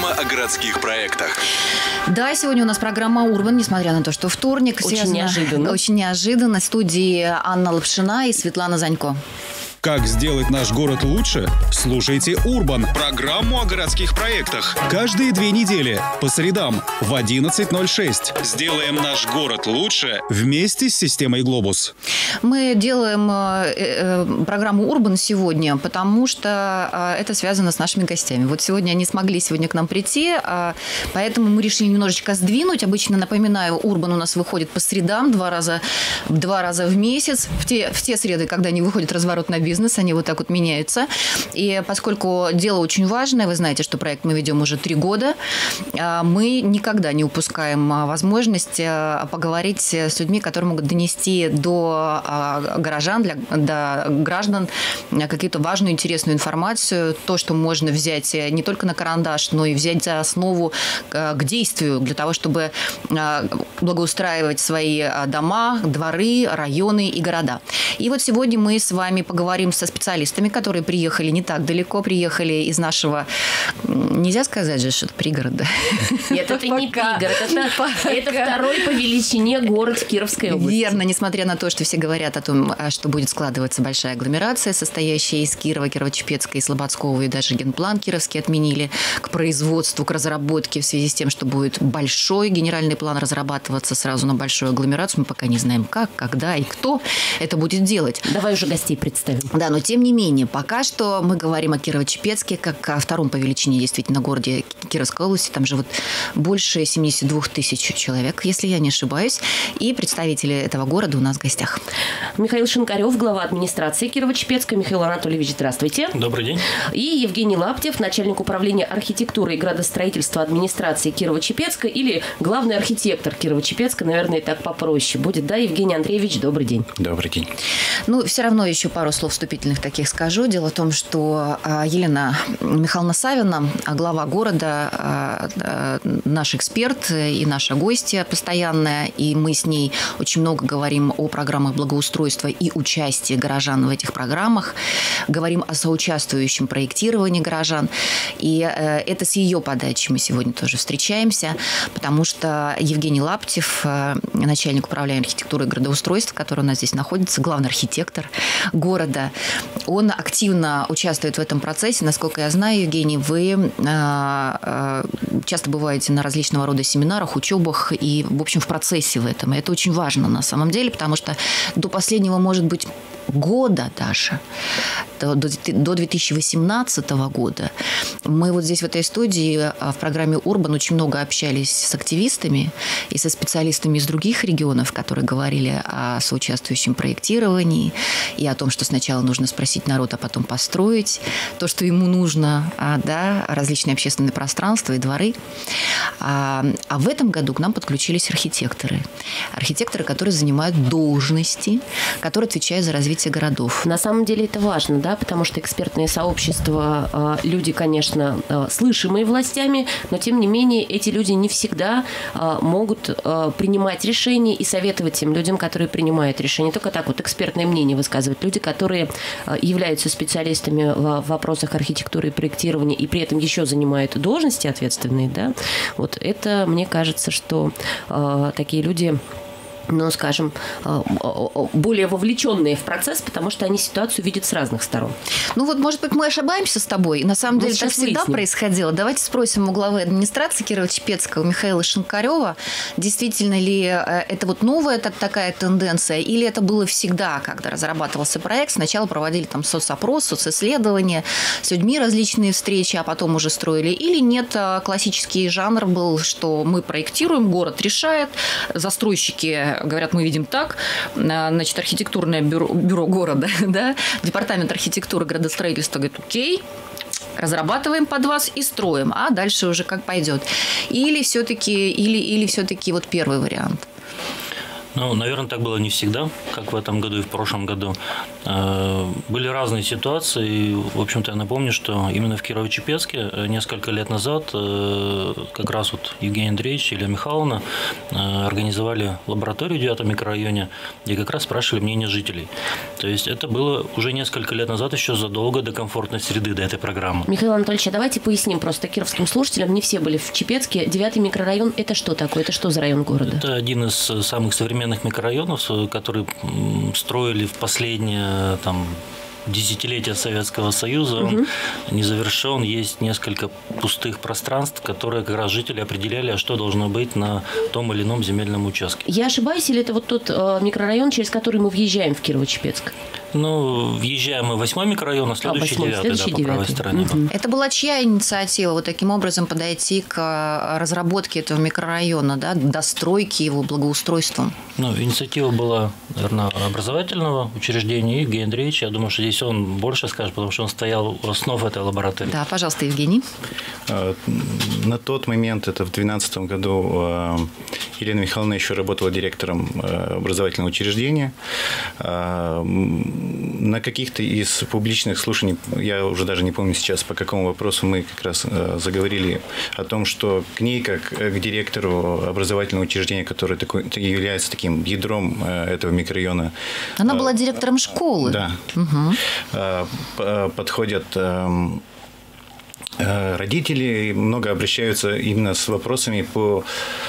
Программа о городских проектах. Да, сегодня у нас программа «Урбан», несмотря на то, что вторник. Очень неожиданно. Очень неожиданно. В студии Анна Лапшина и Светлана Занько. Как сделать наш город лучше? Слушайте «Урбан» – программу о городских проектах. Каждые 2 недели по средам в 11:06. Сделаем наш город лучше вместе с системой «Глобус». Мы делаем программу «Урбан» сегодня, потому что это связано с нашими гостями. Вот сегодня они смогли к нам прийти, поэтому мы решили немножечко сдвинуть. Обычно, напоминаю, «Урбан» у нас выходит по средам 2 раза в месяц. В те среды, когда они выходят «Разворот на бизнес», они вот так вот меняются. И поскольку дело очень важное, вы знаете, что проект мы ведем уже 3 года, мы никогда не упускаем возможность поговорить с людьми, которые могут донести до горожан, до граждан какую-то важную, интересную информацию, то, что можно взять не только на карандаш, но и взять за основу к действию для того, чтобы благоустраивать свои дома, дворы, районы и города. И вот сегодня мы с вами поговорим со специалистами, которые приехали не так далеко, приехали из нашего, нельзя сказать же, что это пригород, да? Нет, это не пригород, это второй по величине город в Кировской области. Верно, несмотря на то, что все говорят о том, что будет складываться большая агломерация, состоящая из Кирова, Кирово-Чепецка и Слободского, и даже генплан кировский отменили к производству, к разработке в связи с тем, что будет большой генеральный план разрабатываться сразу на большую агломерацию. Мы пока не знаем, как, когда и кто это будет делать. Давай уже гостей представим. Да, но тем не менее, пока что мы говорим о Кирово-Чепецке как о втором по величине действительно городе Кировской области. Там живут больше 72 тысяч человек, если я не ошибаюсь. И представители этого города у нас в гостях. Михаил Шинкарев, глава администрации Кирово-Чепецка. Михаил Анатольевич, здравствуйте. Добрый день. И Евгений Лаптев, начальник управления архитектуры и градостроительства администрации Кирово-Чепецка, или главный архитектор Кирово-Чепецка, наверное, так попроще будет. Да, Евгений Андреевич, добрый день. Добрый день. Ну, все равно еще пару слов вступительных таких скажу. Дело в том, что Елена Михайловна Савина, глава города, наш эксперт и наша гостья постоянная, и мы с ней очень много говорим о программах благоустройства и участии горожан в этих программах, говорим о соучаствующем проектировании горожан, и это с ее подачи мы сегодня тоже встречаемся, потому что Евгений Лаптев, начальник управления архитектуры и градоустройства, который у нас здесь находится, главный архитектор города, он активно участвует в этом процессе. Насколько я знаю, Евгений, вы часто бываете на различного рода семинарах, учебах и, в общем, в процессе в этом. И это очень важно на самом деле, потому что до последнего, может быть, года даже, до 2018 года, мы вот здесь в этой студии в программе «Урбан» очень много общались с активистами и со специалистами из других регионов, которые говорили о соучаствующем проектировании и о том, что сначала нужно спросить народ, а потом построить то, что ему нужно, да, различные общественные пространства и дворы. А в этом году к нам подключились архитекторы. Архитекторы, которые занимают должности, которые отвечают за развитие городов. На самом деле это важно, да, потому что экспертные сообщества, люди, конечно, слышимые властями, но тем не менее эти люди не всегда могут принимать решения и советовать тем людям, которые принимают решения. Только так вот экспертное мнение высказывать. Люди, которые являются специалистами в вопросах архитектуры и проектирования и при этом еще занимают должности ответственные, да, вот это, мне кажется, что такие люди, ну, скажем, более вовлеченные в процесс, потому что они ситуацию видят с разных сторон. Ну вот, может быть, мы ошибаемся с тобой. На самом деле, так всегда происходило. Давайте спросим у главы администрации Кирово-Чепецка, у Михаила Шинкарева, действительно ли это вот новая такая тенденция, или это было всегда, когда разрабатывался проект, сначала проводили там соцопрос, социсследования, с людьми различные встречи, а потом уже строили, или нет, классический жанр был, что мы проектируем, город решает, застройщики говорят, мы видим так, значит, архитектурное бюро города, да, департамент архитектуры, градостроительства говорит, окей, разрабатываем под вас и строим, а дальше уже как пойдет. Или все-таки вот первый вариант? Ну, наверное, так было не всегда, как в этом году и в прошлом году. Были разные ситуации. И, в общем-то, я напомню, что именно в Кирово-Чепецке несколько лет назад как раз вот Евгений Андреевич и Илья Михайловна организовали лабораторию в 9-м микрорайоне, где как раз спрашивали мнение жителей. То есть это было уже несколько лет назад, еще задолго до комфортной среды, до этой программы. Михаил Анатольевич, а давайте поясним просто кировским слушателям, не все были в Чепецке. 9-й микрорайон – это что такое? Это что за район города? Это один из самых современных микрорайонов, которые строили в последние десятилетия Советского Союза. Он не завершен, есть несколько пустых пространств, которые как раз жители определяли, а что должно быть на том или ином земельном участке. Я ошибаюсь, или это вот тот микрорайон, через который мы въезжаем в Кирово-Чепецк? Ну, въезжаем мы в 8-й микрорайон, а следующий 9-й, по правой стороне. Это была чья инициатива вот таким образом подойти к разработке этого микрорайона, да, достройке его, благоустройству? Ну, инициатива была, наверное, образовательного учреждения Евгения Андреевича. Я думаю, что здесь он больше скажет, потому что он стоял у основ этой лаборатории. Да, пожалуйста, Евгений. На тот момент, это в 2012 году, Елена Михайловна еще работала директором образовательного учреждения. На каких-то из публичных слушаний, я уже даже не помню сейчас, по какому вопросу, мы как раз заговорили о том, что к ней, как к директору образовательного учреждения, который является таким ядром этого микрорайона. Она была директором школы. Да. Подходят родители, много обращаются именно с вопросами по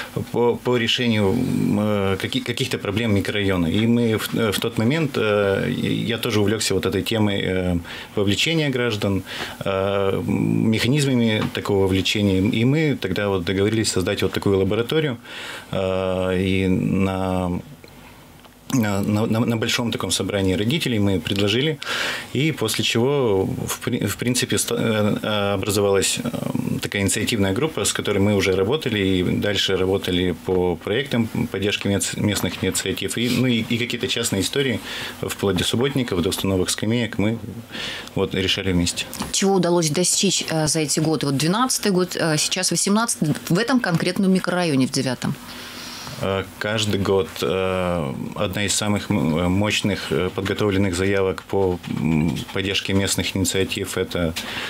решению каких-то проблем микрорайона. И мы в тот момент, я тоже увлекся вот этой темой вовлечения граждан, механизмами такого вовлечения. И мы тогда вот договорились создать вот такую лабораторию. И на большом таком собрании родителей мы предложили, и после чего, в принципе, образовалась такая инициативная группа, с которой мы уже работали, и дальше работали по проектам поддержки местных инициатив, и какие-то частные истории, вплоть до субботников, до установок скамеек, мы вот решали вместе. Чего удалось достичь за эти годы? Вот 12-й год, сейчас 18-й, в этом конкретном микрорайоне, в 9-м? Каждый год одна из самых мощных подготовленных заявок по поддержке местных инициатив – это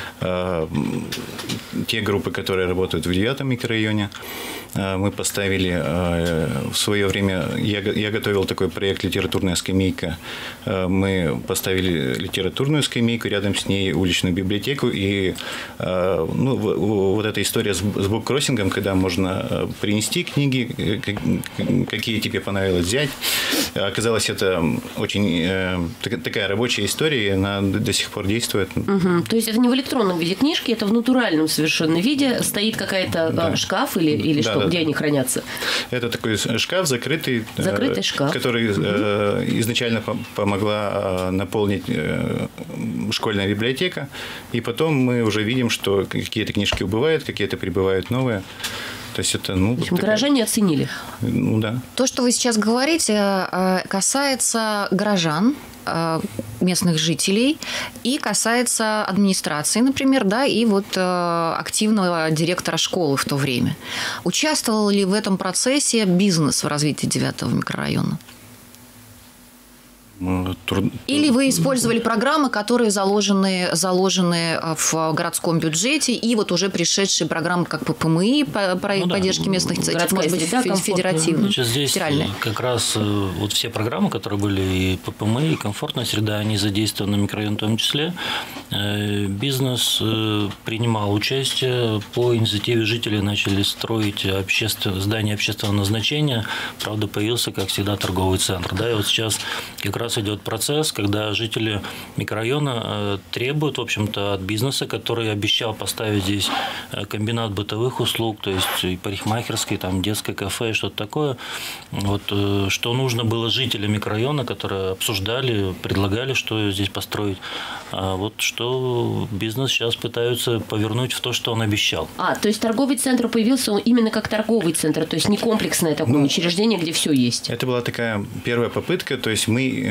те группы, которые работают в 9-м микрорайоне. Мы поставили в свое время, я готовил такой проект «Литературная скамейка». Мы поставили литературную скамейку, рядом с ней уличную библиотеку. И вот эта история с буккроссингом, когда можно принести книги, какие тебе понравилось взять. Оказалось, это очень такая рабочая история, и она до сих пор действует. То есть это не в электронном виде книжки, это в натуральном совершенно виде. Стоит какая-то шкаф или что? Где они хранятся? Это такой шкаф, закрытый шкаф, который изначально помогла наполнить школьная библиотека. И потом мы уже видим, что какие-то книжки убывают, какие-то прибывают новые. То есть это, в общем, горожане оценили. Ну да. То, что вы сейчас говорите, касается горожан, местных жителей, и касается администрации, например, да, и вот активного директора школы в то время. Участвовал ли в этом процессе бизнес в развитии 9-го микрорайона? Или вы использовали программы, которые заложены в городском бюджете, и вот уже пришедшие программы, как ППМИ, проект поддержки местных инициатив, может быть, федеративные, здесь федеральные? Как раз вот все программы, которые были, и ППМИ, и комфортная среда, они задействованы в микрорайоне в том числе. Бизнес принимал участие, по инициативе жителей начали строить здания общественного назначения. Правда, появился, как всегда, торговый центр. Да, и вот сейчас как раз идет процесс, когда жители микрорайона требуют, в общем-то, от бизнеса, который обещал поставить здесь комбинат бытовых услуг, то есть и парикмахерское, там, детское кафе, и что-то такое. Вот, что нужно было жителям микрорайона, которые обсуждали, предлагали, что здесь построить. А вот что бизнес сейчас пытаются повернуть в то, что он обещал. То есть торговый центр появился именно как торговый центр, то есть не комплексное такое учреждение, где все есть. Это была такая первая попытка, то есть мы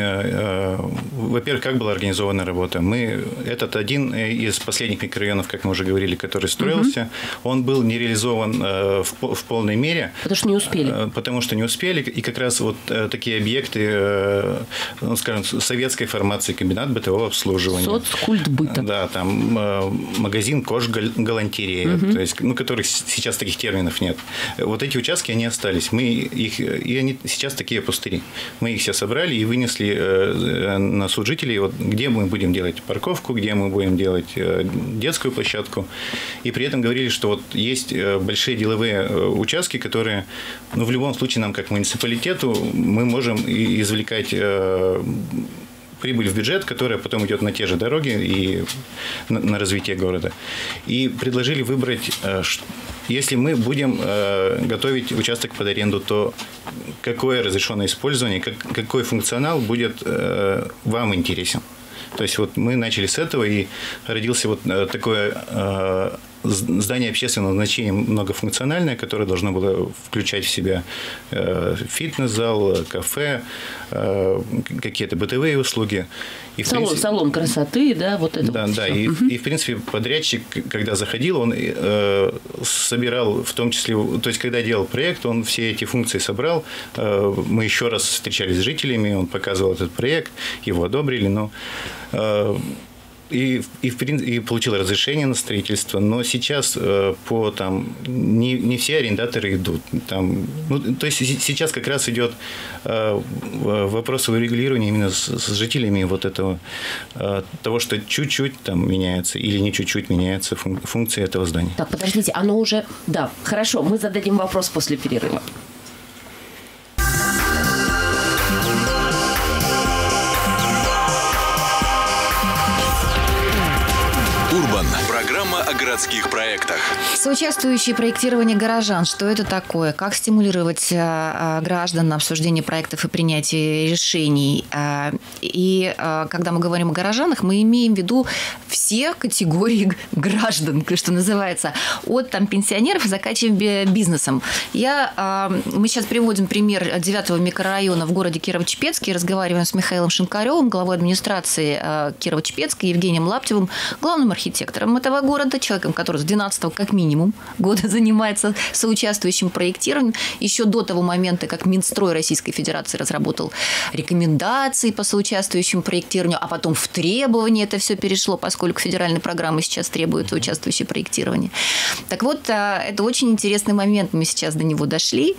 во-первых, как была организована работа. Этот один из последних микрорайонов, как мы уже говорили, который строился, он был не реализован в полной мере. Потому что не успели. Потому что не успели. И как раз вот такие объекты, ну, скажем, советской формации, комбинат бытового обслуживания. Соцкультбыта. Да, там магазин кожгалантерея, то есть, ну, которых сейчас таких терминов нет. Вот эти участки, они остались. И они сейчас такие пустыри. Мы их все собрали и вынесли на суд жителей, вот, где мы будем делать парковку, где мы будем делать детскую площадку. И при этом говорили, что вот есть большие деловые участки, которые, ну, в любом случае нам, как муниципалитету, мы можем извлекать прибыль в бюджет, которая потом идет на те же дороги и на развитие города. И предложили выбрать, если мы будем готовить участок под аренду, то какое разрешенное использование, какой функционал будет вам интересен. То есть вот мы начали с этого, и родился вот такое здание общественного значения многофункциональное, которое должно было включать в себя фитнес-зал, кафе, какие-то бытовые услуги. И, салон красоты, да, вот это. Да, вот да. И, в принципе, подрядчик, когда заходил, он собирал, в том числе, то есть, когда делал проект, он все эти функции собрал. Мы еще раз встречались с жителями, он показывал этот проект, его одобрили, но... И получил разрешение на строительство, но сейчас не все арендаторы идут. То есть сейчас как раз идет вопрос урегулирования именно с жителями вот этого, того, что чуть-чуть там меняется или не чуть-чуть меняется функция этого здания. Так, подождите, оно уже... Да, хорошо, мы зададим вопрос после перерыва. Урбан. Программа о городских проектах. Соучаствующие проектирование горожан. Что это такое? Как стимулировать граждан на обсуждение проектов и принятие решений? И когда мы говорим о горожанах, мы имеем в виду все категории граждан, что называется, от пенсионеров, заканчивая бизнесом. Мы сейчас приводим пример 9-го микрорайона в городе Кирово-Чепецке. Разговариваем с Михаилом Шинкаревым, главой администрации Кирово-Чепецка, Евгением Лаптевым, главным архитектором этого города, человеком, который с 12-го как минимум года занимается соучаствующим проектированием. Еще до того момента, как Минстрой Российской Федерации разработал рекомендации по соучаствующему проектированию, а потом в требования это все перешло, поскольку федеральные программы сейчас требуют соучаствующее проектирование. Так вот, это очень интересный момент, мы сейчас до него дошли,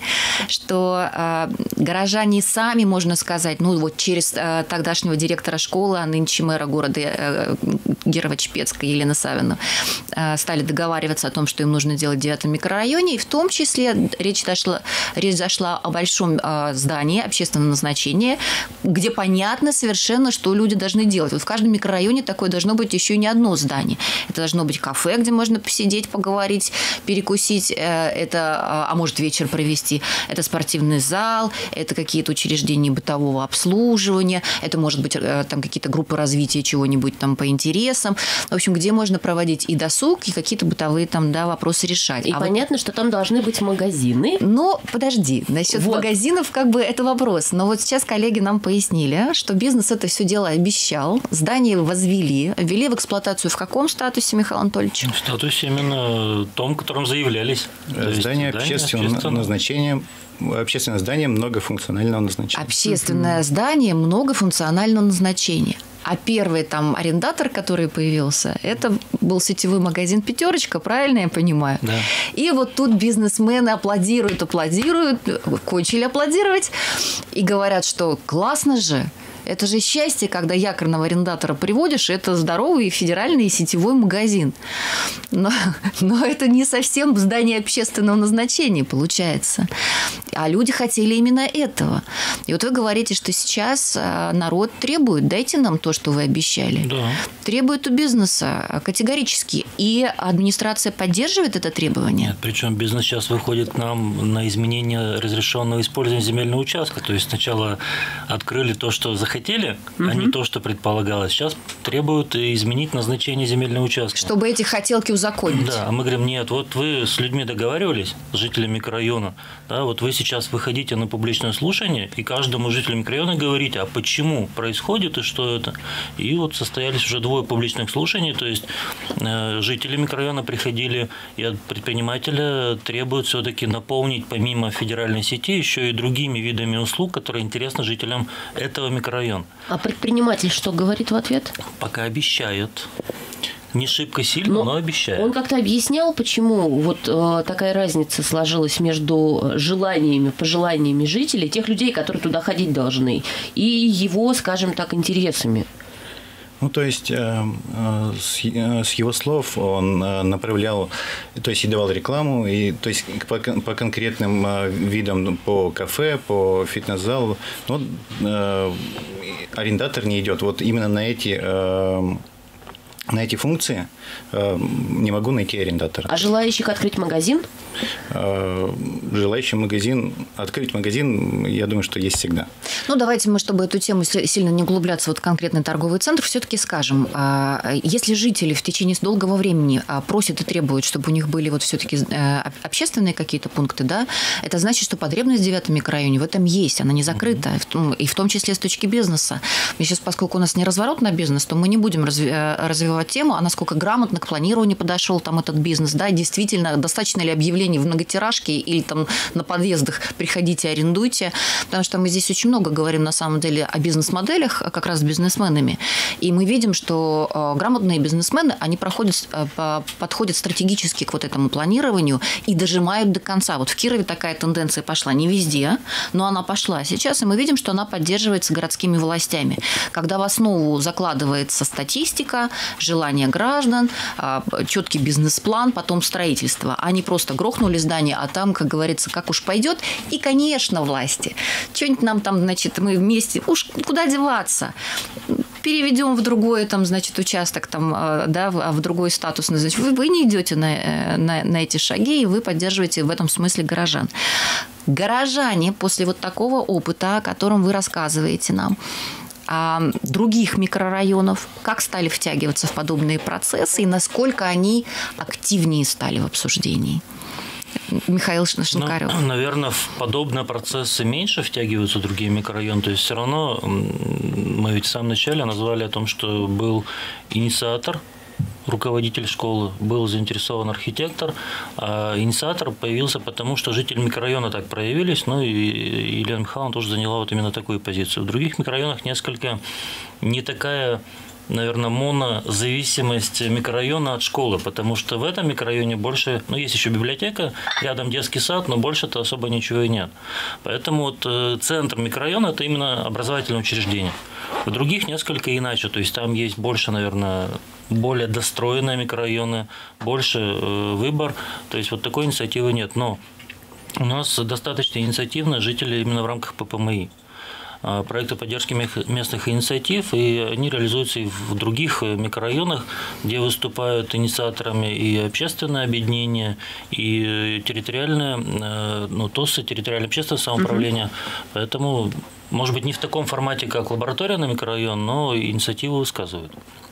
что горожане сами, можно сказать, через тогдашнего директора школы, а нынче мэра города Кирово-Чепецка Елену Савину, стали договариваться о том, что им нужно делать в 9-м микрорайоне. И в том числе речь зашла о большом здании общественного назначения, где понятно совершенно, что люди должны делать. Вот в каждом микрорайоне такое должно быть еще и не одно здание. Это должно быть кафе, где можно посидеть, поговорить, перекусить, а может вечер провести. Это спортивный зал, это какие-то учреждения бытового обслуживания, это может быть там какие-то группы развития чего-нибудь там по интересам. В общем, где можно проводить и досуг, и какие-то бытовые вопросы решать. И понятно, что там должны быть магазины. Но подожди, насчет магазинов это вопрос. Но вот сейчас коллеги нам пояснили, что бизнес это все дело обещал, здание ввели в эксплуатацию в каком статусе, Михаил Анатольевич? В статусе именно том, котором заявлялись. Здание общественного назначения. Общественное здание многофункционального назначения. Общественное здание многофункционального назначения. А первый арендатор, который появился, это был сетевой магазин «Пятерочка», правильно я понимаю? Да. И вот тут бизнесмены аплодируют, кончили аплодировать и говорят, что классно же. Это же счастье, когда якорного арендатора приводишь, это здоровый федеральный сетевой магазин. Но это не совсем здание общественного назначения получается. А люди хотели именно этого. И вот вы говорите, что сейчас народ требует, дайте нам то, что вы обещали. Да. Требует у бизнеса категорически. И администрация поддерживает это требование? Нет, причем бизнес сейчас выходит к нам на изменение разрешенного использования земельного участка. То есть сначала открыли то, что захотели, а не то, что предполагалось. Сейчас требуют изменить назначение земельного участка. Чтобы эти хотелки узаконить. Да, а мы говорим, нет, вот вы с людьми договаривались, с жителями микрорайона, да, вот вы сейчас выходите на публичное слушание и каждому жителю микрорайона говорите, а почему происходит и что это. И вот состоялись уже 2 публичных слушаний, то есть жители микрорайона приходили и от предпринимателя требуют все-таки наполнить помимо федеральной сети еще и другими видами услуг, которые интересны жителям этого микрорайона. А предприниматель что говорит в ответ? Пока обещают. Не шибко сильно, но обещают. Он как-то объяснял, почему вот такая разница сложилась между желаниями, пожеланиями жителей, тех людей, которые туда ходить должны, и его, скажем так, интересами. Ну, то есть, с его слов он направлял, то есть, и давал рекламу, и, то есть, по конкретным видам, по кафе, по фитнес-залу, но арендатор не идет. Вот именно на эти функции не могу найти арендатора. А желающих открыть магазин? Желающий открыть магазин, я думаю, что есть всегда. Ну, давайте мы, чтобы эту тему сильно не углубляться, вот конкретный торговый центр, все-таки скажем, если жители в течение долгого времени просят и требуют, чтобы у них были вот все-таки общественные какие-то пункты, да, это значит, что потребность в 9 микрорайоне в этом есть, она не закрыта, и в том числе с точки бизнеса. И сейчас, поскольку у нас не разворот на бизнес, то мы не будем развивать тему, а насколько грамотно к планированию подошел там этот бизнес, да, действительно, достаточно ли объявлений в многотиражке или там на подъездах приходите, арендуйте, потому что мы здесь очень много говорим на самом деле о бизнес-моделях, как раз с бизнесменами, и мы видим, что грамотные бизнесмены, они подходят стратегически к вот этому планированию и дожимают до конца. Вот в Кирове такая тенденция пошла, не везде, но она пошла сейчас, и мы видим, что она поддерживается городскими властями, когда в основу закладывается статистика, желание граждан, четкий бизнес-план, потом строительство, а не просто грохнули здание, а там, как говорится, как уж пойдет. И, конечно, власти. Что-нибудь нам там, значит, мы вместе, уж куда деваться? Переведем в другой, там, значит, участок, там, да, в другой статус. Значит, вы не идете на эти шаги, и вы поддерживаете в этом смысле горожан. Горожане после вот такого опыта, о котором вы рассказываете нам, других микрорайонов, как стали втягиваться в подобные процессы и насколько они активнее стали в обсуждении? Михаил Шинкарев. Ну, наверное, в подобные процессы меньше втягиваются другие микрорайоны. То есть все равно мы ведь в самом начале назвали о том, что был инициатор, руководитель школы, был заинтересован архитектор, а инициатор появился потому, что жители микрорайона так проявились, ну и Елена Михайловна тоже заняла вот именно такую позицию. В других микрорайонах несколько не такая, наверное, монозависимость микрорайона от школы, потому что в этом микрорайоне больше, ну, есть еще библиотека, рядом детский сад, но больше-то особо ничего и нет. Поэтому вот центр микрорайона – это именно образовательное учреждение. В других несколько иначе, то есть там есть больше, наверное, более достроенные микрорайоны, больше выбор, то есть вот такой инициативы нет. Но у нас достаточно инициативно жители именно в рамках ППМИ. Проекты поддержки местных инициатив, и они реализуются и в других микрорайонах, где выступают инициаторами и общественное объединение, и территориальное, ну, ТОСы, территориальное общественное самоуправление. Поэтому, может быть, не в таком формате, как лаборатория на микрорайон, но инициативу высказывают.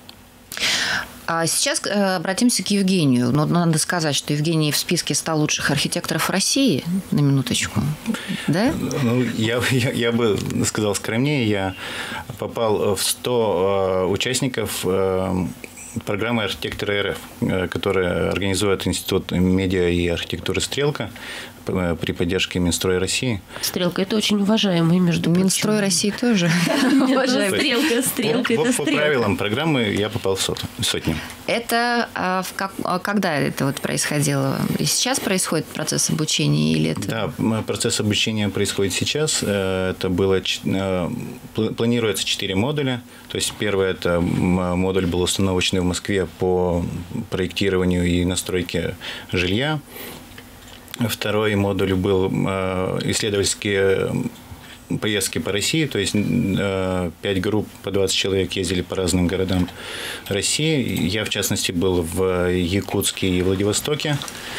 А сейчас обратимся к Евгению. Но надо сказать, что Евгений в списке 100 лучших архитекторов России, на минуточку. Да? Ну, я бы сказал скромнее. Я попал в 100 участников программы «Архитекторы РФ», которая организует Институт медиа и архитектуры «Стрелка» при поддержке Минстроя России. «Стрелка» – это очень уважаемый, между прочим. Минстрой России тоже. «Стрелка» – это по правилам программы я попал в сотню. Это когда это вот происходило? И сейчас происходит процесс обучения или это? Да, процесс обучения происходит сейчас. Это было планируется 4 модуля. То есть первый это модуль был установочный в Москве по проектированию и настройке жилья. Второй модуль был исследовательские поездки по России, то есть 5 групп по 20 человек ездили по разным городам России. Я, в частности, был в Якутске и Владивостоке.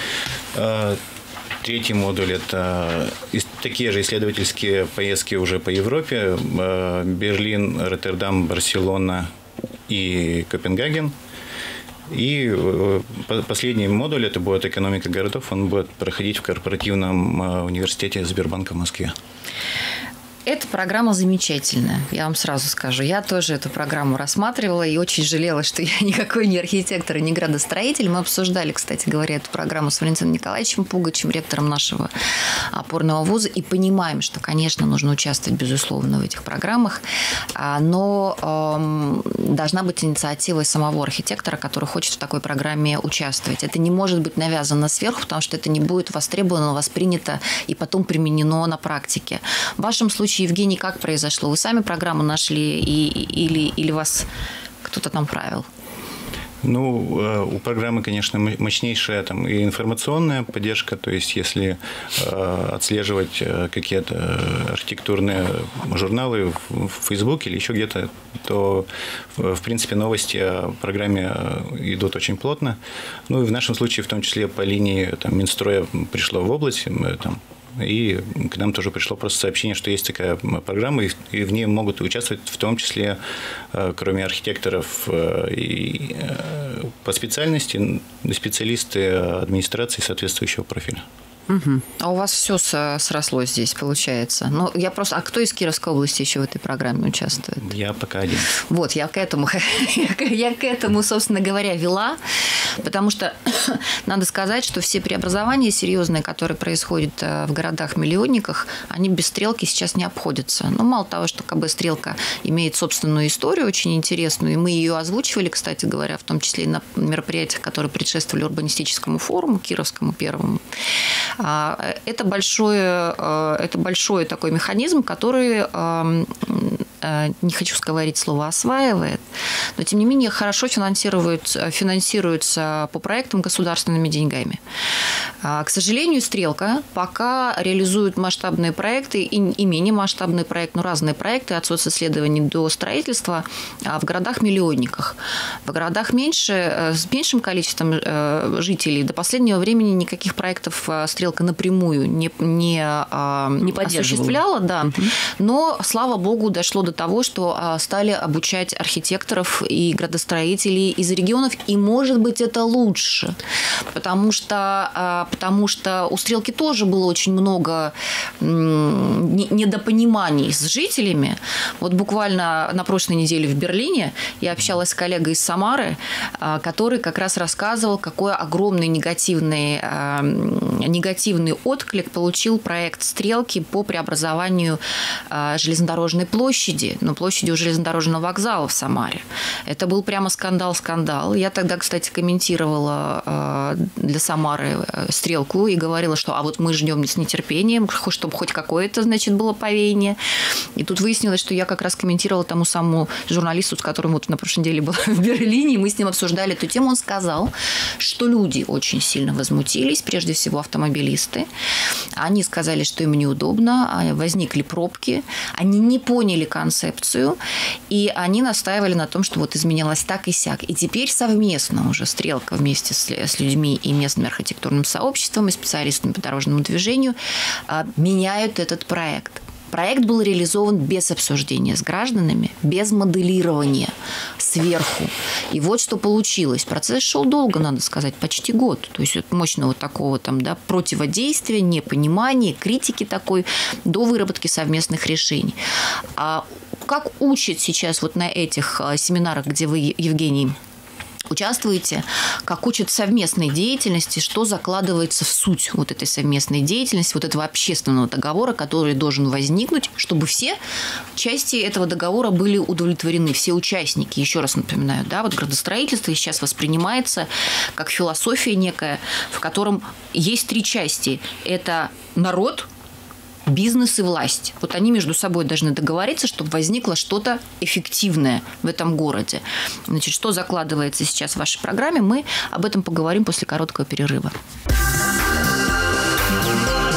Третий модуль – это такие же исследовательские поездки уже по Европе. Берлин, Роттердам, Барселона и Копенгаген. И последний модуль, это будет экономика городов, он будет проходить в корпоративном университете Сбербанка в Москве. Эта программа замечательная, я вам сразу скажу. Я тоже эту программу рассматривала и очень жалела, что я никакой не архитектор и не градостроитель. Мы обсуждали, кстати говоря, эту программу с Валентином Николаевичем Пугачем, ректором нашего опорного вуза, и понимаем, что, конечно, нужно участвовать, безусловно, в этих программах, но должна быть инициатива самого архитектора, который хочет в такой программе участвовать. Это не может быть навязано сверху, потому что это не будет востребовано, воспринято и потом применено на практике. В вашем случае, Евгений, как произошло? Вы сами программу нашли или вас кто-то там правил? Ну, у программы, конечно, мощнейшая там и информационная поддержка. То есть, если отслеживать какие-то архитектурные журналы в Facebook или еще где-то, то, в принципе, новости о программе идут очень плотно. Ну, и в нашем случае, в том числе, по линии там, Минстроя пришло в область, там, и к нам тоже пришло просто сообщение, что есть такая программа, и в ней могут участвовать в том числе, кроме архитекторов, и по специальности, специалисты администрации соответствующего профиля. Угу. А у вас все срослось здесь, получается. Ну, я просто... А кто из Кировской области еще в этой программе участвует? Я пока один. Вот, я к этому, собственно говоря, вела, потому что надо сказать, что все преобразования серьезные, которые происходят в городах-миллионниках, они без стрелки сейчас не обходятся. Ну, мало того, что КБ «Стрелка» имеет собственную историю очень интересную, и мы ее озвучивали, кстати говоря, в том числе и на мероприятиях, которые предшествовали урбанистическому форуму, Кировскому первому. Это большой такой механизм, который, не хочу говорить слово «осваивает», но, тем не менее, хорошо финансируется по проектам государственными деньгами. К сожалению, «Стрелка» пока реализует масштабные проекты и менее масштабные проекты, но разные проекты от социсследований до строительства в городах-миллионниках. В городах с меньшим количеством жителей до последнего времени никаких проектов «Стрелка» напрямую не осуществляла, да. Но, слава богу, дошло до того, что стали обучать архитекторов и градостроителей из регионов, и, может быть, это лучше, потому что у «Стрелки» тоже было очень много недопониманий с жителями. Вот буквально на прошлой неделе в Берлине я общалась с коллегой из Самары, который как раз рассказывал, какой огромный негативный отклик получил проект «Стрелки» по преобразованию железнодорожной площади, площади у железнодорожного вокзала в Самаре. Это был прямо скандал. Я тогда, кстати, комментировала для Самары «Стрелку» и говорила, что вот мы ждем с нетерпением, чтобы хоть какое-то, было повеяние. И тут выяснилось, что я как раз комментировала тому самому журналисту, с которым вот на прошлой неделе была в Берлине, и мы с ним обсуждали эту тему. Он сказал, что люди очень сильно возмутились, прежде всего автомобилисты. Они сказали, что им неудобно, возникли пробки, они не поняли концепцию, и они настаивали на том, что вот изменилось так и сяк. И теперь совместно уже «Стрелка» вместе с людьми и местным архитектурным сообществом, и специалистами по дорожному движению меняют этот проект. Проект был реализован без обсуждения с гражданами, без моделирования сверху. И вот что получилось. Процесс шел долго, надо сказать, почти год. То есть от мощного такого противодействия, непонимания, критики такой, до выработки совместных решений. А как учат сейчас вот на этих семинарах, где вы, Евгений, участвуете, как учат совместной деятельности, что закладывается в суть вот этой совместной деятельности, вот этого общественного договора, который должен возникнуть, чтобы все части этого договора были удовлетворены, все участники. Еще раз напоминаю, вот градостроительство сейчас воспринимается как философия некая, в котором есть 3 части. Это народ, бизнес и власть. Вот они между собой должны договориться, чтобы возникло что-то эффективное в этом городе. Значит, что закладывается сейчас в вашей программе, мы об этом поговорим после короткого перерыва.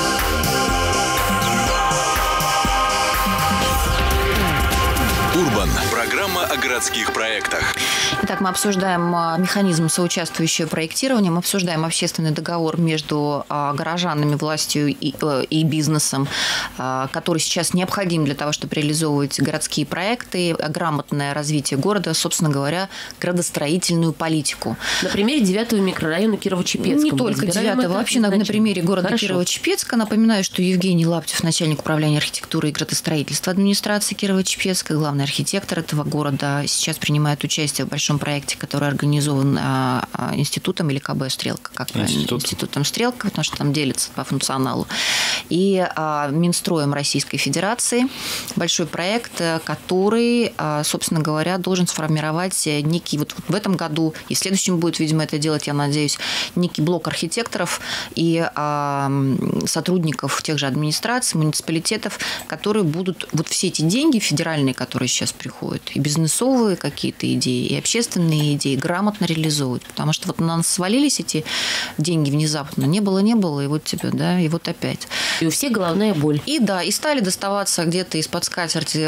Урбан. Программа о городских проектах. Итак, мы обсуждаем механизм соучаствующего проектирования, мы обсуждаем общественный договор между горожанами, властью и бизнесом, который сейчас необходим для того, чтобы реализовывать городские проекты, грамотное развитие города, собственно говоря, градостроительную политику. На примере 9-го микрорайона Кирово-Чепецка. Не только 9-го, вообще на примере города Кирово-Чепецка. Напоминаю, что Евгений Лаптев, начальник управления архитектуры и градостроительства администрации Кирово-Чепецка, главный архитектор этого города, сейчас принимает участие в большом проекте, который организован институтом или КБ «Стрелка», как правильно? Институтом «Стрелка», потому что там делится по функционалу, и Минстроем Российской Федерации. Большой проект, который, собственно говоря, должен сформировать некий, вот в этом году и в следующем будет, видимо, это делать, я надеюсь, некий блок архитекторов и сотрудников тех же администраций, муниципалитетов, которые будут вот все эти деньги федеральные, которые сейчас приходят, и бизнесовые какие-то идеи, и общественные идеи грамотно реализовывать. Потому что вот на нас свалились эти деньги внезапно. Не было, и вот тебе, да, и вот опять. И у всех головная боль. И да, и стали доставаться где-то из-под скатерти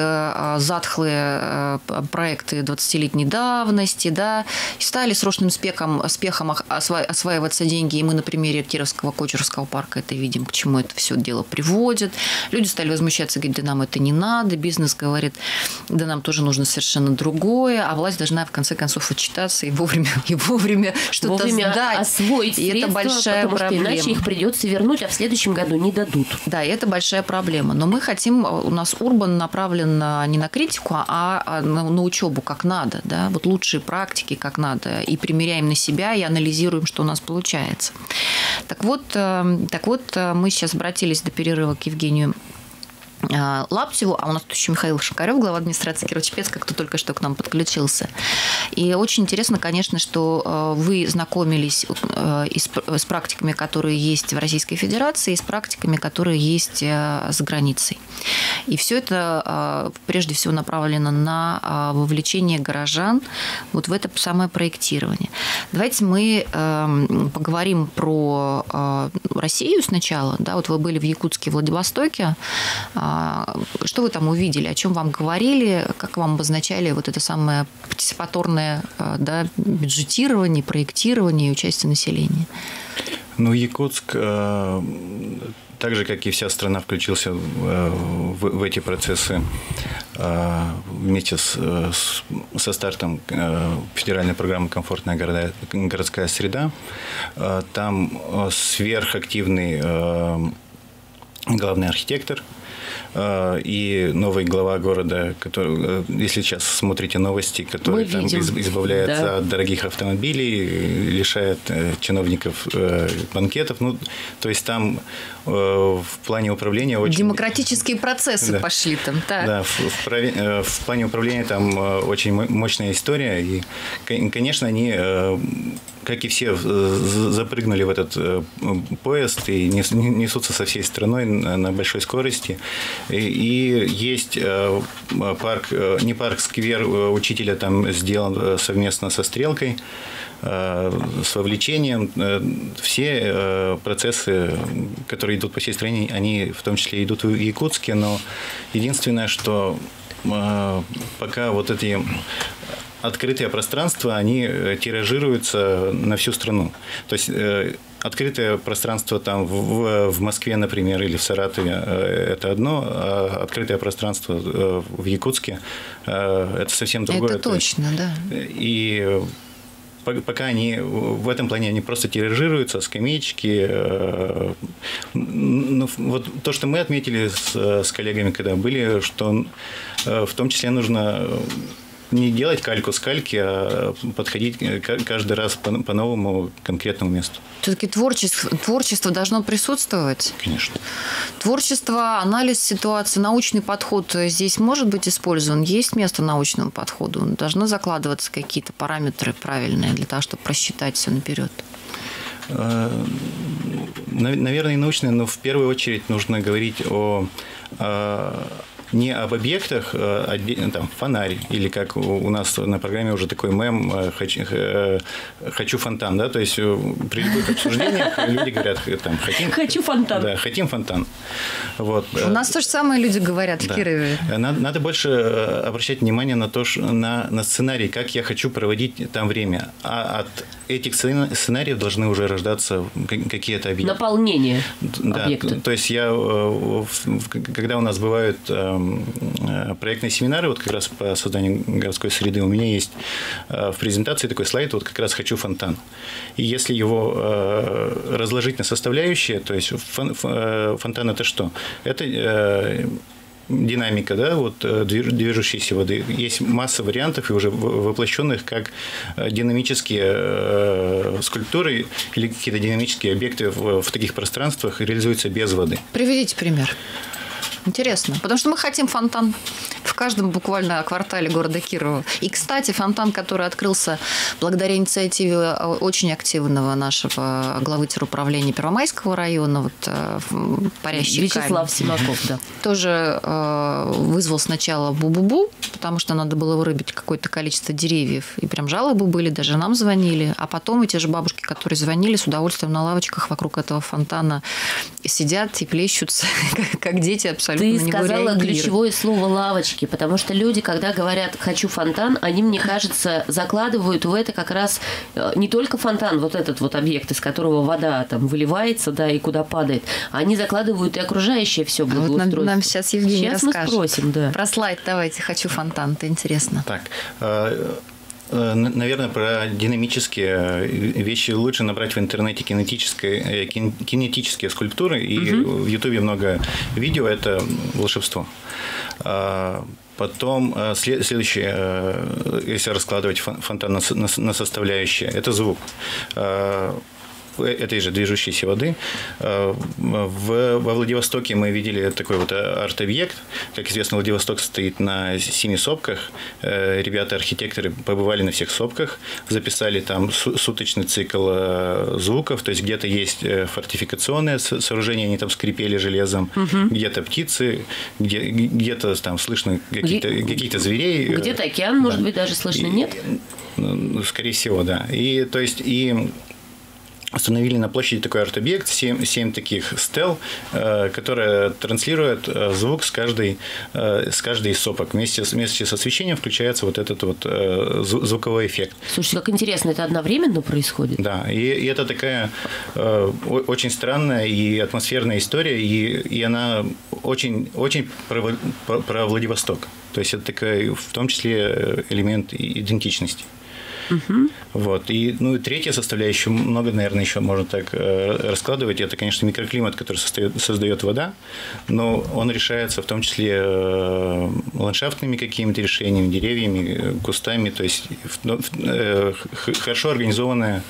затхлые проекты 20-летней давности, да, и стали с срочным успехом осваиваться деньги. И мы на примере Кировского Кочуровского парка это видим, к чему это все дело приводит. Люди стали возмущаться, говорить, да нам это не надо. Бизнес говорит, да нам тоже нужно совершенно другое. А власть должна, в конце концов, отчитаться и вовремя что-то сдать. Освоить и средства, это большая проблема. Иначе их придется вернуть, а в следующем году не дадут. Да, и это большая проблема. Но мы хотим, у нас Урбан направлен не на критику, а на учебу как надо. Да? Вот лучшие практики как надо. И примеряем на себя, и анализируем, что у нас получается. Так вот, мы сейчас обратились до перерыва к Евгению Лаптеву, а у нас тут еще Михаил Шакарев, глава администрации Кирово-Чепецка, кто только что к нам подключился. И очень интересно, конечно, что вы знакомились с практиками, которые есть в Российской Федерации, и с практиками, которые есть за границей. И все это прежде всего направлено на вовлечение горожан вот в это самое проектирование. Давайте мы поговорим про Россию сначала. Да, вот вы были в Якутске, Владивостоке. Что вы там увидели, о чем вам говорили, как вам обозначали вот это самое партиципаторное, да, бюджетирование, проектирование и участие населения? Ну, Якутск, так же, как и вся страна, включился в эти процессы вместе со стартом федеральной программы «Комфортная городская среда». Там сверхактивный главный архитектор и новый глава города, который, если сейчас смотрите новости, который там избавляется от дорогих автомобилей, лишает чиновников банкетов. Ну, то есть там в плане управления очень... Демократические процессы пошли там, так? Да, в плане управления там очень мощная история. И, конечно, они, как и все, запрыгнули в этот поезд и несутся со всей страной на большой скорости. И есть парк, не парк, сквер учителя там сделан совместно со «Стрелкой», с вовлечением. Все процессы, которые идут по всей стране, они в том числе идут в Якутске, но единственное, что пока вот эти открытые пространства, они тиражируются на всю страну. То есть открытое пространство там в Москве, например, или в Саратове – это одно, а открытое пространство в Якутске – это совсем другое. Это точно, да. И пока они в этом плане они просто тиражируются, скамеечки. Ну, вот то, что мы отметили с коллегами, когда были, что в том числе нужно не делать кальку с кальки, а подходить каждый раз по новому конкретному месту. Все-таки творчество должно присутствовать? Конечно. Творчество, анализ ситуации, научный подход здесь может быть использован? Есть место научному подходу? Должны закладываться какие-то параметры правильные для того, чтобы просчитать все наперед? Наверное, научные, но в первую очередь нужно говорить о не об объектах, там, фонарь, или как у нас на программе уже такой мем «хочу фонтан», да, то есть при любых обсуждениях люди говорят, там, «хочу фонтан». Да, хотим фонтан. Вот. У нас то же самое люди говорят в Кирове. Надо больше обращать внимание на то, на сценарий, как я хочу проводить там время. А от этих сценариев должны уже рождаться какие-то объекты. Наполнение объекта. То есть когда у нас бывают проектные семинары, вот как раз по созданию городской среды, у меня есть в презентации такой слайд, вот как раз «хочу фонтан». И если его разложить на составляющие, то есть фонтан – это что? Это динамика, да, вот движущейся воды. Есть масса вариантов и уже воплощенных как динамические скульптуры или какие-то динамические объекты в таких пространствах реализуются без воды. Приведите пример. Интересно. Потому что мы хотим фонтан в каждом буквально квартале города Кирова. И, кстати, фонтан, который открылся благодаря инициативе очень активного нашего главы теруправления Первомайского района, вот парящий Вячеслав Симаков, да. Тоже вызвал сначала бу-бу-бу, потому что надо было вырубить какое-то количество деревьев. И прям жалобы были, даже нам звонили. А потом эти же бабушки, которые звонили, с удовольствием на лавочках вокруг этого фонтана сидят и плещутся, как дети абсолютно. Ты сказала ключевое слово «лавочки», потому что люди, когда говорят «хочу фонтан», они, мне кажется, закладывают в это как раз не только фонтан, вот этот вот объект, из которого вода там выливается, да, и куда падает, они закладывают и окружающее все благоустройство. Вот нам сейчас Евгений расскажет. Мы спросим, да. Про слайд давайте «хочу фонтан», это интересно. Так, наверное, про динамические вещи лучше набрать в интернете кинетические скульптуры. И в Ютубе много видео, это волшебство. Потом следующее, если раскладывать фонтан на составляющие, это звук этой же движущейся воды. Во Владивостоке мы видели такой вот арт-объект. Как известно, Владивосток стоит на 7 сопках. Ребята-архитекторы побывали на всех сопках, записали там суточный цикл звуков. То есть где-то есть фортификационные сооружения, они там скрипели железом, где-то птицы, где-то там слышно каких-то зверей. Где-то океан, может быть, даже слышно, нет? Скорее всего, да. И то есть установили на площади такой арт-объект, 7 таких стел, которые транслируют звук с каждой из сопок. Вместе с освещением включается вот этот вот звуковой эффект. Слушайте, как интересно, это одновременно происходит? Да, и это такая очень странная и атмосферная история, и она очень, очень про Владивосток. То есть это такой, в том числе, элемент идентичности. Вот. И третья составляющая, много, наверное, еще можно так раскладывать, это, конечно, микроклимат, который создает вода, но он решается в том числе ландшафтными какими-то решениями, деревьями, кустами, то есть хорошо организованная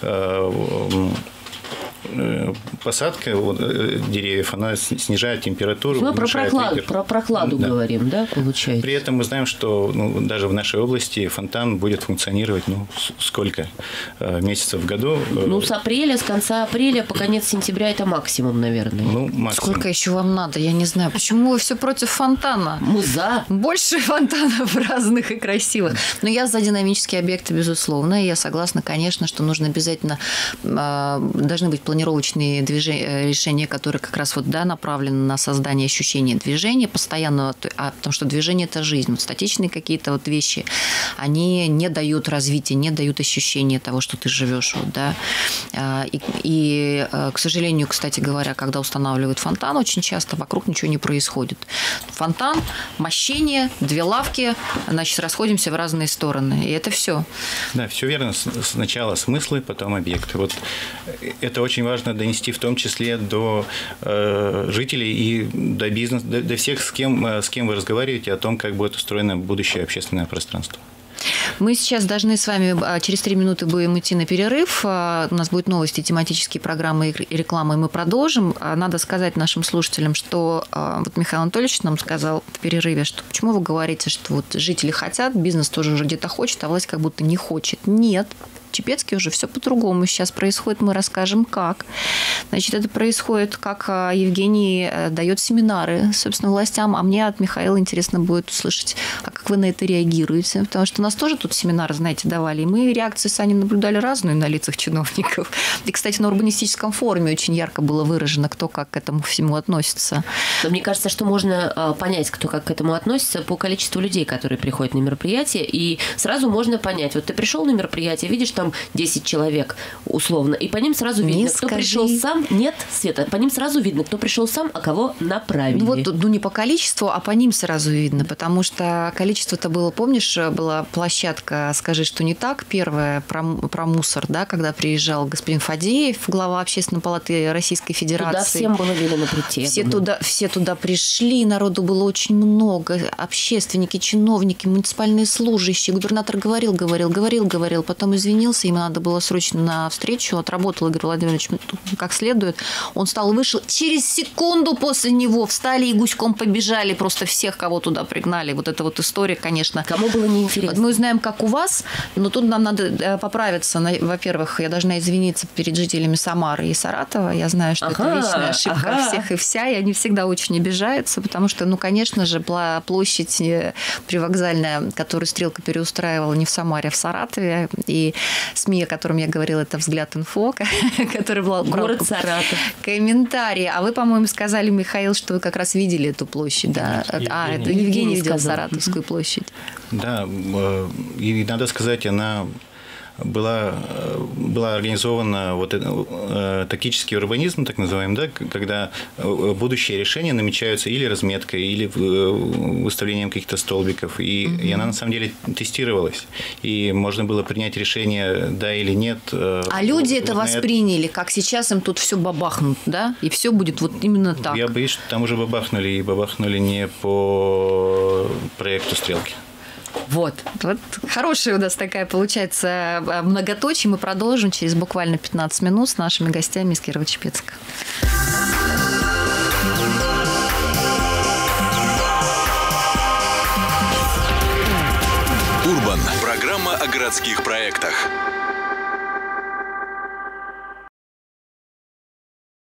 посадка деревьев, она снижает температуру. Мы про прохладу говорим, да, получается? При этом мы знаем, что даже в нашей области фонтан будет функционировать сколько месяцев в году? С апреля, с конца апреля по конец сентября это максимум, наверное. Максимум. Сколько еще вам надо? Я не знаю. Почему вы все против фонтана? Мы за. Больше фонтанов разных и красивых. Но я за динамические объекты, безусловно. И я согласна, конечно, что нужно обязательно должны быть планировочные решения, которые как раз направлены на создание ощущения движения постоянного, потому что движение – это жизнь. Статичные какие-то вещи, они не дают развития, не дают ощущения того, что ты живешь. И, к сожалению, кстати говоря, когда устанавливают фонтан, очень часто вокруг ничего не происходит. Фонтан, мощение, 2 лавки, значит, расходимся в разные стороны. И это все. Да, все верно. Сначала смыслы, потом объекты. Вот это очень важно донести в том числе до жителей и до бизнеса, до всех, с кем вы разговариваете, о том, как будет устроено будущее общественное пространство. Мы сейчас должны с вами через 3 минуты будем идти на перерыв. У нас будут новости, тематические программы и реклама, и мы продолжим. Надо сказать нашим слушателям, что Михаил Анатольевич нам сказал в перерыве, что почему вы говорите, что жители хотят, бизнес тоже уже где-то хочет, а власть как будто не хочет. Нет. Кирово-Чепецке уже все по-другому сейчас происходит. Мы расскажем, как. Значит, это происходит, как Евгений дает семинары, собственно, властям. А мне от Михаила интересно будет услышать, а как вы на это реагируете. Потому что у нас тоже тут семинары, знаете, давали. И мы реакции с Аней наблюдали разные на лицах чиновников. И, кстати, на урбанистическом форуме очень ярко было выражено, кто как к этому всему относится. Но мне кажется, что можно понять, кто как к этому относится, по количеству людей, которые приходят на мероприятие, и сразу можно понять. Вот ты пришел на мероприятие, видишь там 10 человек условно, и по ним сразу видно, кто пришел сам. Нет, Света, по ним сразу видно, кто пришел сам, а кого направили. Вот, ну не по количеству, а по ним сразу видно, потому что количество-то было, помнишь, была площадка «Скажи, что не так», первая про мусор, да, когда приезжал господин Фадеев, глава Общественной палаты Российской Федерации. Туда всем было велено прийти. Все туда пришли, народу было очень много, общественники, чиновники, муниципальные служащие. Губернатор говорил, потом извинился, ему надо было срочно на встречу, отработал Игорь Владимирович как следует. Он встал и вышел. Через секунду после него встали и гуськом побежали просто всех, кого туда пригнали. Вот эта вот история, конечно. Кому было неинтересно. Мы знаем, как у вас, но тут нам надо поправиться. Во-первых, я должна извиниться перед жителями Самары и Саратова. Я знаю, что это вечная ошибка всех и вся, и они всегда очень обижаются, потому что, ну, конечно же, площадь привокзальная, которую Стрелка переустраивала не в Самаре, а в Саратове, и СМИ, о котором я говорила, это «Взгляд.Инфо», который был город Саратов. Комментарий. А вы, по-моему, сказали, Михаил, что вы как раз видели эту площадь, да? Это Евгений видел Саратовскую площадь. Да, и надо сказать, она была организована тактический урбанизм, так называемый, да, когда будущие решения намечаются или разметкой, или выставлением каких-то столбиков. И она на самом деле тестировалась. И можно было принять решение, да или нет. А люди это восприняли, как сейчас им тут все бабахнут, да? И все будет вот именно так. Я боюсь, что там уже бабахнули, и бабахнули не по проекту «Стрелки». Вот хорошая у нас такая получается многоточие. Мы продолжим через буквально 15 минут с нашими гостями из Кирово-Чепецка. Урбан. Программа о городских проектах.